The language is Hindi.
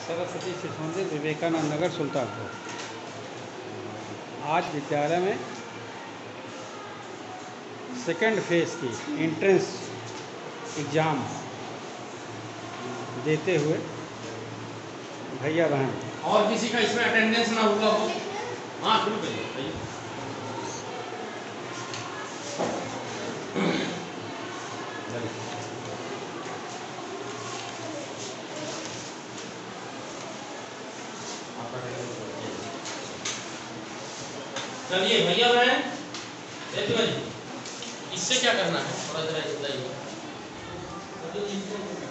सरस्वती शिशु मंदिर, विवेकानंद नगर, सुल्तानपुर। आज विद्यालय में सेकेंड फेज की एंट्रेंस एग्ज़ाम देते हुए भैया बहन और किसी का इसमें अटेंडेंस ना हुआ हो, हाँ शुरू करिए। चलिए भैया बहन, इससे क्या करना है थोड़ा जरा बताइए।